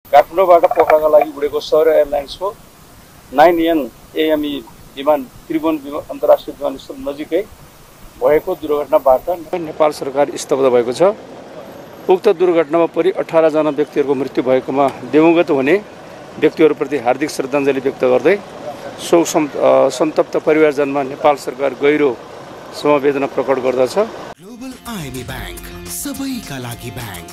काठमाडौँबाट पोखराका लागि उडेको सौर्य एयरलाइन्सको 9N AME विमान त्रिभुवन अन्तर्राष्ट्रिय विमानस्थल नजिकै भएको दुर्घटनाबाट नेपाल सरकार स्तब्ध भएको छ। उक्त दुर्घटनामा परि 18 जना व्यक्तिहरूको मृत्यु भएकोमा दिवंगत हुने व्यक्तिहरूप्रति हार्दिक श्रद्धाञ्जली व्यक्त गर्दै शोक सन्तप्त परिवारजनमा नेपाल सरकार गहिरो समवेदना प्रकट गर्दछ। ग्लोबल IME बैंक सबैका लागि बैंक।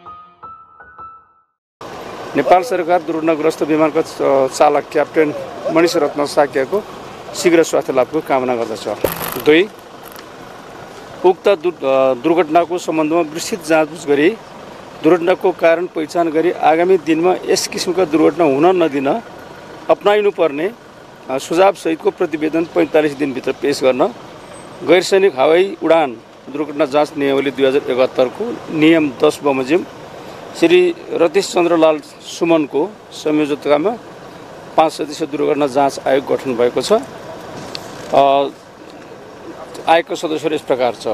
नेपाल सरकार दुर्घटनाग्रस्त विमानका चालक क्याप्टेन मणिष रत्न साक्यको शीघ्र स्वास्थ्य लाभको कामना गर्दछ। 2. उक्त दुर्घटनाको सम्बन्धमा विस्तृत जाँचबुझ गरी दुर्घटनाको कारण पहिचान गरी आगामी दिनमा यस किसिमका दुर्घटना हुन नदिन अपनाइनुपर्ने सुझावसहितको प्रतिवेदन 45 दिनभित्र पेश गर्न गैरसैनिक हवाई उडान दुर्घटना जाँच नियमावली 2071 को नियम 10 बमोजिम श्री रतीश चन्द्रलाल सुमनको संयोजकतामा 5 सदस्यीय दुर्घटना जाँच आयोग गठन भएको छ। आयोगका सदस्यहरू यस प्रकार छ।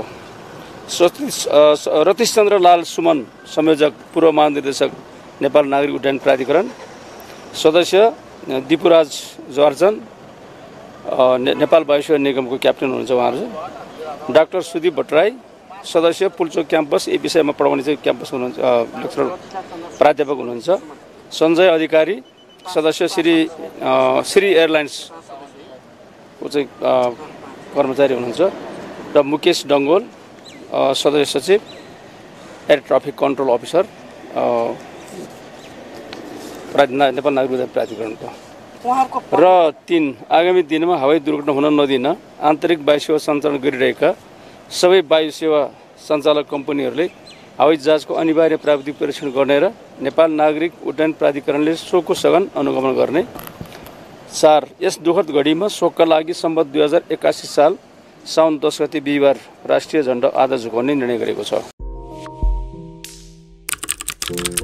रतीश चन्द्रलाल सुमन संयोजक पूर्व महानिर्देशक नेपाल नागरिक उड्डयन प्राधिकरण। सदस्य दिपुराज जर्जन नेपाल वायुसेवा निगमको क्याप्टेन हुनुहुन्छ उहाँहरू। डाक्टर सुदीप भट्टराई सदस्य पुल्चोक क्याम्पस यी विषयमा पढाउने चाहिँ क्याम्पस हुनुहुन्छ लेक्चरर प्राध्यापक हुनुहुन्छ। सञ्जय अधिकारी सदस्य श्री एयरलाइन्सको चाहिँ कर्मचारी हुनुहुन्छ र मुकेश डङ्गोल सदस्य सचिव air traffic control officer Nepal नागरिक उड्डयन प्राधिकरणको। र 3 आगामी दिनमा हवाई दुर्घटना हुन नदिन आन्तरिक वायुसेवा सञ्चालन गरिरहेका सबै वायुसेवा सञ्चालक कम्पनीहरूले हवाई जहाजको अनिवार्य प्राविधिक परीक्षण गर्ने र नेपाल नागरिक उड्डयन प्राधिकरणले शोकको सघन अनुगमन गर्ने। 4. यस दुःखद घडीमा शोकका लागि सम्बत 2081 साल साउन 10 गते बिहिबार राष्ट्रिय झण्डा आधा झुकाउने निर्णय गरेको छ।